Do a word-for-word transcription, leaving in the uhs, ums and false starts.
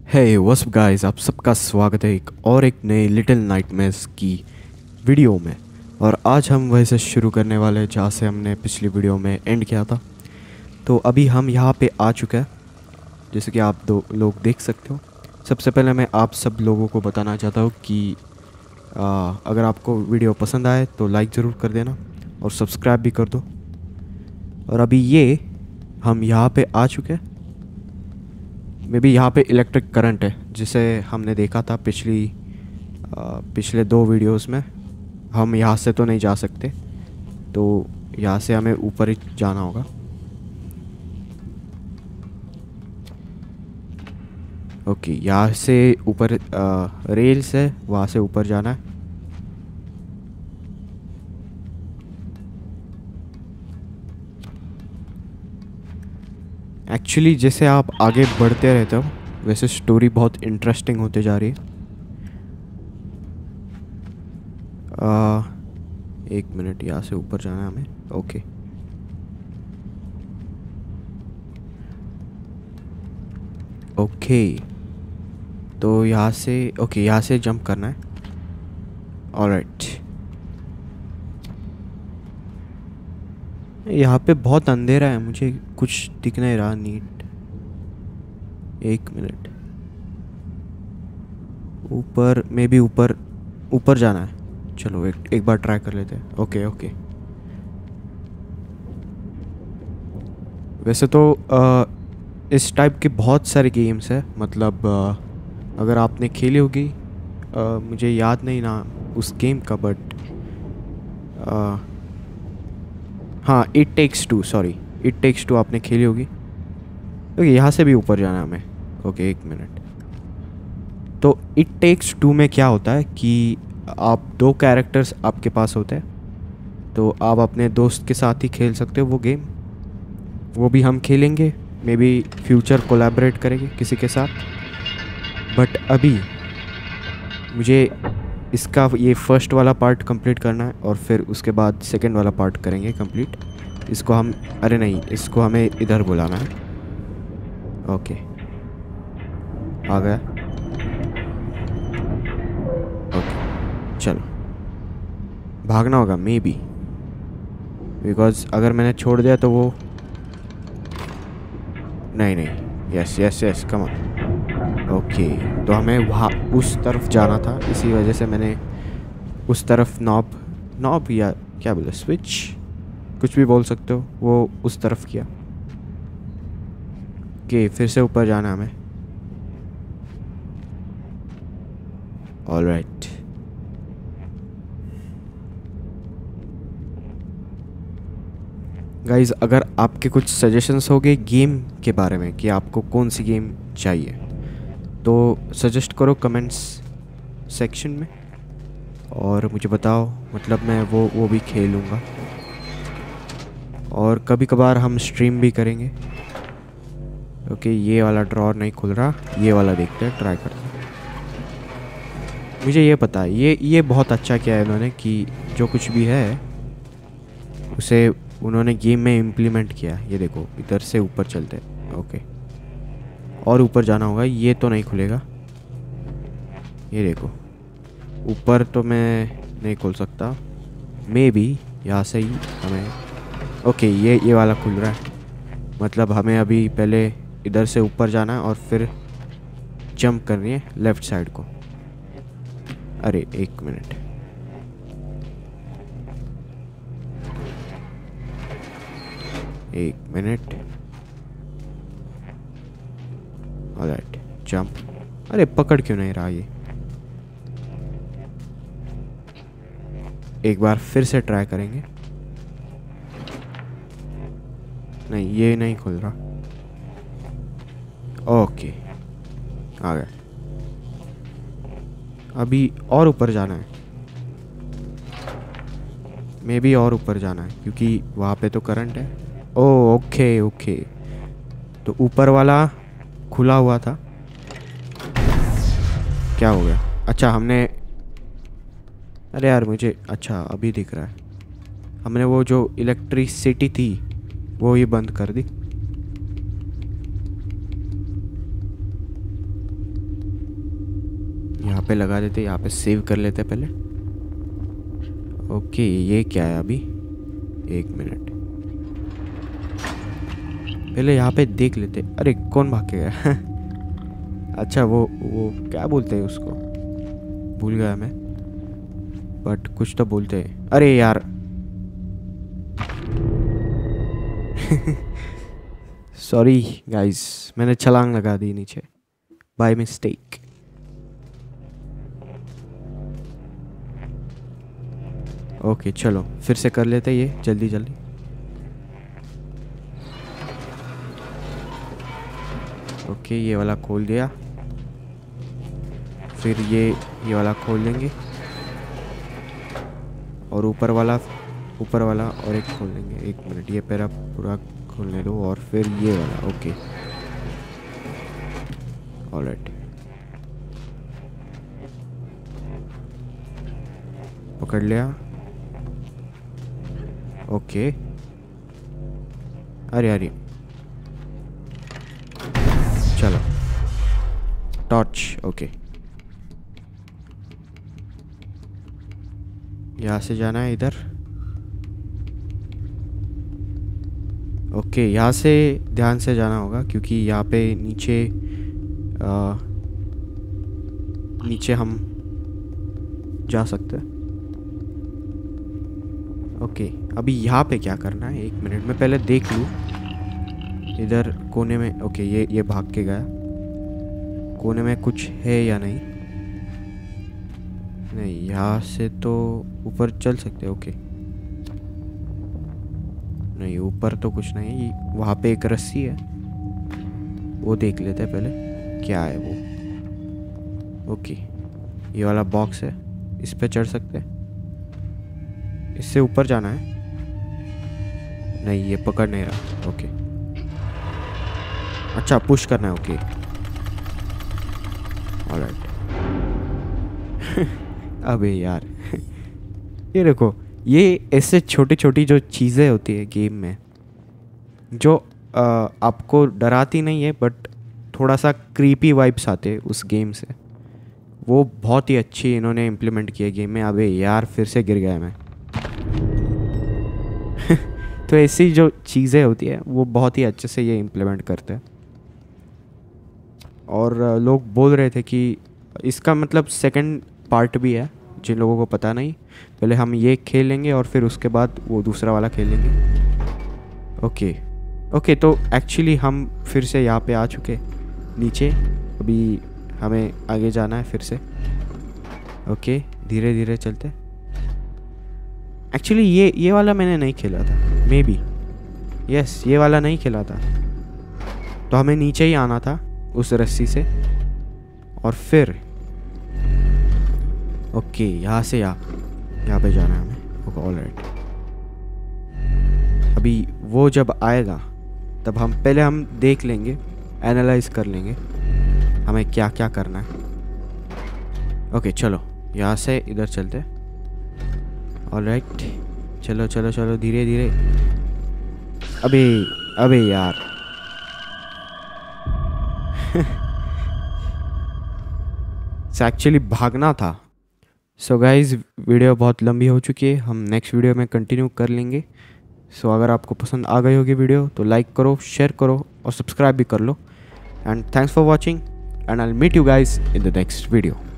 Hey what's up guys, आप सबका स्वागत है एक और एक नए लिटिल नाइटमेयर्स की वीडियो में। और आज हम वैसे शुरू करने वाले हैं जहाँ से हमने पिछली वीडियो में एंड किया था। तो अभी हम यहाँ पे आ चुके हैं, जैसे कि आप दो लोग देख सकते हो। सबसे पहले मैं आप सब लोगों को बताना चाहता हूँ कि आ, अगर आपको वीडियो पसंद आए तो लाइक ज़रूर कर देना और सब्सक्राइब भी कर दो। और अभी ये हम यहाँ पे आ चुके हैं। मे बी यहाँ पे इलेक्ट्रिक करंट है, जिसे हमने देखा था पिछली आ, पिछले दो वीडियोस में। हम यहाँ से तो नहीं जा सकते, तो यहाँ से हमें ऊपर ही जाना होगा। ओके, यहाँ से ऊपर रेल्स है, वहाँ से ऊपर जाना है। एक्चुअली जैसे आप आगे बढ़ते रहते हो वैसे स्टोरी बहुत इंटरेस्टिंग होते जा रही है। आ, एक मिनट, यहाँ से ऊपर जाना है हमें। ओके ओके तो यहाँ से ओके यहाँ से जंप करना है। ऑलराइट, यहाँ पे बहुत अंधेरा है, मुझे कुछ दिख नहीं रहा नीट। एक मिनट, ऊपर में भी ऊपर ऊपर जाना है। चलो एक एक बार ट्राई कर लेते हैं। ओके ओके वैसे तो आ, इस टाइप के बहुत सारे गेम्स है, मतलब आ, अगर आपने खेली होगी, आ, मुझे याद नहीं ना उस गेम का, बट हाँ, it takes two, sorry it takes two आपने खेली होगी। ओके, यहाँ से भी ऊपर जाना है हमें। ओके एक मिनट, तो इट टेक्स टू में क्या होता है कि आप दो कैरेक्टर्स आपके पास होते हैं, तो आप अपने दोस्त के साथ ही खेल सकते हो वो गेम। वो भी हम खेलेंगे, मे बी फ्यूचर कोलैबोरेट करेंगे किसी के साथ। बट अभी मुझे इसका ये फर्स्ट वाला पार्ट कंप्लीट करना है और फिर उसके बाद सेकंड वाला पार्ट करेंगे कंप्लीट। इसको हम अरे नहीं, इसको हमें इधर बुलाना है। ओके आ गया। ओके चलो, भागना होगा मे बी, बिकॉज अगर मैंने छोड़ दिया तो वो नहीं नहीं yes yes yes come on. Okay, तो हमें वहाँ उस तरफ जाना था, इसी वजह से मैंने उस तरफ नॉब नॉब या क्या बोले, स्विच, कुछ भी बोल सकते हो, वो उस तरफ किया। ओके, फिर से ऊपर जाना हमें। ऑलराइट, गाइज अगर आपके कुछ सजेशंस हो गए गेम के बारे में कि आपको कौन सी गेम चाहिए, तो सजेस्ट करो कमेंट्स सेक्शन में और मुझे बताओ, मतलब मैं वो वो भी खेलूँगा। और कभी कभार हम स्ट्रीम भी करेंगे। ओके, ये वाला ड्रॉर नहीं खुल रहा, ये वाला देखते हैं, ट्राई करते हैं। मुझे ये पता है, ये ये बहुत अच्छा किया है इन्होंने कि जो कुछ भी है उसे उन्होंने गेम में इम्प्लीमेंट किया। ये देखो, इधर से ऊपर चलते हैं। ओके, और ऊपर जाना होगा, ये तो नहीं खुलेगा। ये देखो, ऊपर तो मैं नहीं खोल सकता, मे बी यहाँ से ही हमें। ओके, ये ये वाला खुल रहा है, मतलब हमें अभी पहले इधर से ऊपर जाना है और फिर जंप करनी है लेफ़्ट साइड को। अरे एक मिनट, एक मिनट ऑलराइट, जंप। अरे पकड़ क्यों नहीं रहा ये? एक बार फिर से ट्राई करेंगे। नहीं, ये नहीं खुल रहा। ओके आ गया। अभी और ऊपर जाना है, मे बी और ऊपर जाना है क्योंकि वहाँ पे तो करंट है। ओ ओके ओके, तो ऊपर वाला खुला हुआ था, क्या हो गया? अच्छा हमने, अरे यार मुझे, अच्छा अभी दिख रहा है, हमने वो जो इलेक्ट्रिसिटी थी वो ये बंद कर दी। यहाँ पे लगा देते, यहाँ पे सेव कर लेते पहले। ओके ये क्या है अभी, एक मिनट पहले यहाँ पे देख लेते। अरे कौन भाग के गया अच्छा वो वो क्या बोलते हैं उसको, भूल गया मैं, बट कुछ तो बोलते हैं। अरे यार सॉरी गाइस, मैंने छलांग लगा दी नीचे बाय मिस्टेक। ओके चलो फिर से कर लेते ये जल्दी जल्दी। ओके ये वाला खोल दिया, फिर ये ये वाला खोल देंगे, और ऊपर वाला ऊपर वाला और एक खोल देंगे। एक मिनट ये पैरा पूरा खोलने दो, और फिर ये वाला। ओके ऑलराइट, पकड़ लिया। ओके अरे अरे चलो टॉर्च। ओके यहाँ से जाना है इधर। ओके यहाँ से ध्यान से जाना होगा, क्योंकि यहाँ पे नीचे आ, नीचे हम जा सकते हैं। ओके अभी यहाँ पे क्या करना है, एक मिनट में पहले देख लूँ इधर कोने में। ओके ये ये भाग के गया, कोने में कुछ है या नहीं। नहीं यहाँ से तो ऊपर चल सकते। ओके नहीं ऊपर तो कुछ नहीं, वहाँ पे एक रस्सी है, वो देख लेते हैं पहले क्या है वो। ओके ये वाला बॉक्स है, इस पे चढ़ सकते हैं, इससे ऊपर जाना है। नहीं ये पकड़ नहीं रहा। ओके अच्छा पुश करना है। ओके ऑलराइट अबे यार ये देखो, ये ऐसे छोटी छोटी जो चीज़ें होती है गेम में, जो आ, आपको डराती नहीं है बट थोड़ा सा क्रीपी वाइब्स आते हैं उस गेम से, वो बहुत ही अच्छी इन्होंने इम्प्लीमेंट की है गेम में। अबे यार फिर से गिर गया मैं तो ऐसी जो चीज़ें होती है वो बहुत ही अच्छे से ये इम्प्लीमेंट करते हैं। और लोग बोल रहे थे कि इसका मतलब सेकंड पार्ट भी है, जिन लोगों को पता नहीं। पहले हम ये खेल लेंगे और फिर उसके बाद वो दूसरा वाला खेल लेंगे। ओके ओके तो एक्चुअली हम फिर से यहाँ पे आ चुके नीचे, अभी हमें आगे जाना है फिर से। ओके धीरे धीरे चलते। एक्चुअली ये ये वाला मैंने नहीं खेला था, मे बी यस ये वाला नहीं खेला था, तो हमें नीचे ही आना था उस रस्सी से, और फिर ओके यहाँ से यहाँ यहाँ पे जाना है हमें। ओके ऑलराइट, अभी वो जब आएगा तब हम पहले हम देख लेंगे, एनालाइज कर लेंगे हमें क्या क्या करना है। ओके चलो यहाँ से इधर चलते। ऑलराइट चलो चलो चलो धीरे धीरे। अबे अबे यार एक्चुअली भागना था। सो गाइज वीडियो बहुत लंबी हो चुकी है, हम नेक्स्ट वीडियो में कंटिन्यू कर लेंगे। सो so, अगर आपको पसंद आ गई होगी वीडियो तो लाइक करो, शेयर करो और सब्सक्राइब भी कर लो। And thanks for watching and I will meet you guys in the next video.